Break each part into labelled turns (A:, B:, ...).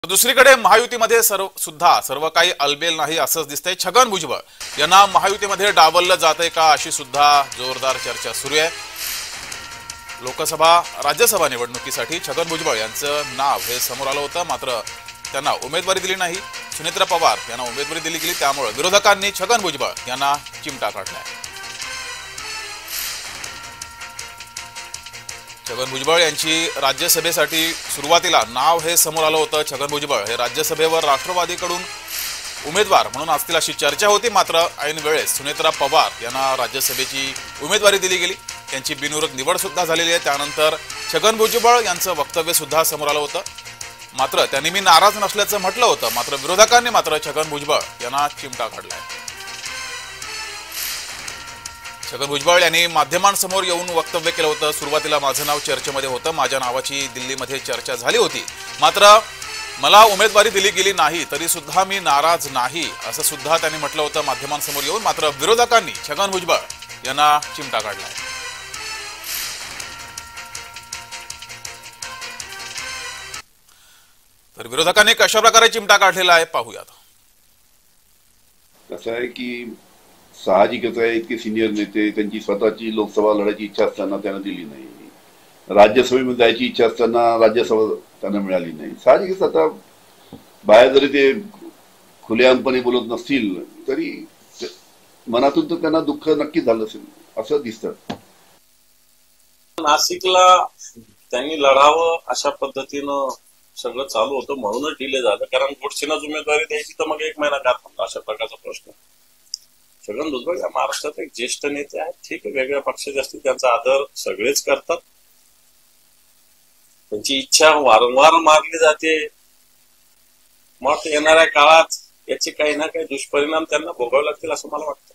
A: दुसरीकडे महायुतीमध्ये सर्व काही अलबेल नाही असंच दिसतंय। छगन भुजबळ यांना महायुतीमध्ये डावललं जातंय का अशी सुद्धा जोरदार चर्चा सुरू आहे। लोकसभा राज्यसभा निवडणुकीसाठी छगन भुजबळ यांचं नाव हे समोर आलं होतं, मात्र त्यांना उमेदवारी दिली नाही। सुनेत्रा पवार यांना उमेदवारी दिली गेली, त्यामुळे विरोधकांनी छगन भुजबळ यांना चिमटा काढलाय। छगन भुजबळ यांची राज्यसभेसाठी सुरुवातीला नाव हे समोर आलं होतं। छगन भुजबळ हे राज्यसभेवर राष्ट्रवादीकडून उमेदवार म्हणून असतील अशी चर्चा होती, मात्र ऐन वेळेस सुनेत्रा पवार यांना राज्यसभेची उमेदवारी दिली गेली। त्यांची बिनविरोध निवड सुद्धा झालेली आहे। त्यानंतर छगन भुजबळ यांचं वक्तव्य सुद्धा समोर आलं होतं, मात्र त्यांनी मी नाराज नसल्याचं म्हटलं होतं, मात्र विरोधकांनी मात्र छगन भुजबळ यांना चिमटा काढलाय। छगन भुजबळ यांनी माध्यमांसमोर येऊन वक्तव्य केलं होतं। सुरुवातीला माझं नाव चर्चेमध्ये होतं, माझ्या नावाची दिल्लीमध्ये चर्चा झाली होती, मात्र मला उमेदवारी दिली गेली नाही तरी सुद्धा मी नाराज नाही असं सुद्धा त्यांनी म्हटलं होतं माध्यमांसमोर येऊन। मात्र विरोधकांनी छगन भुजबळ यांना चिमटा काढलाय। तर विरोधकांनी कशा प्रकारे चिमटा काढलेला आहे पाहूयात।
B: कसं आहे की साहजिकच आहे, इतके सिनियर नेते त्यांची स्वतःची लोकसभा लढायची इच्छा असताना त्यांना दिली नाही, राज्यसभेमध्ये जायची इच्छा असताना राज्यसभा त्यांना मिळाली नाही। साहजिकच आता बाहेर जरी ते खुलेआमपणे बोलत नसतील तरी मनातून तर त्यांना दुःख नक्कीच झालं असेल असं दिसतं।
C: नाशिकला त्यांनी लढावं अशा पद्धतीनं सगळं चालू होतं, म्हणूनच डिले झालं, कारण गोडसेनाच उमेदवारी द्यायची तर मग 1 महिना का थांबला अशा प्रकारचा प्रश्न। छगन भुजबळ या महाराष्ट्रात एक ज्येष्ठ नेते आहेत, ठीक आहे, वेगळ्या पक्षाचे असतील, त्यांचा आदर सगळेच करतात, त्यांची इच्छा वारंवार मारली जाते, मग येणाऱ्या काळात याचे काही ना काही दुष्परिणाम त्यांना भोगावे लागतील असं मला वाटतं।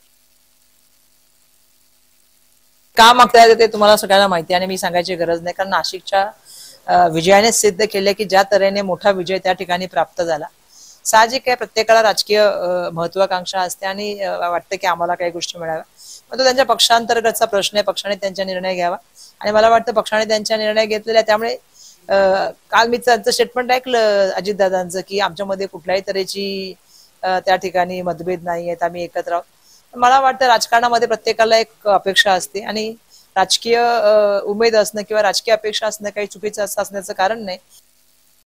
D: का मागताय ते तुम्हाला सगळ्यांना माहिती आहे आणि मी सांगायची गरज नाही, कारण नाशिकच्या विजयाने सिद्ध केले की ज्या तऱ्हेने मोठा विजय त्या ठिकाणी प्राप्त झाला। साहजिक आहे, प्रत्येकाला राजकीय महत्वाकांक्षा असते आणि वाटतं की आम्हाला काही गोष्टी मिळाव्या, पण तो त्यांच्या पक्षांतर्गतचा प्रश्न आहे, पक्षाने त्यांचा निर्णय घ्यावा आणि मला वाटतं पक्षाने त्यांचा निर्णय घेतलेला आहे। त्यामुळे काल मी त्यांचं स्टेटमेंट ऐकलं अजितदादांचं की आमच्यामध्ये कुठल्याही तऱ्हेची त्या ठिकाणी मतभेद नाही आहेत, आम्ही एकत्र आहोत। मला वाटतं राजकारणामध्ये प्रत्येकाला एक अपेक्षा असते आणि राजकीय उमेद असणं किंवा राजकीय अपेक्षा असणं काही चुकीचं असण्याचं कारण नाही।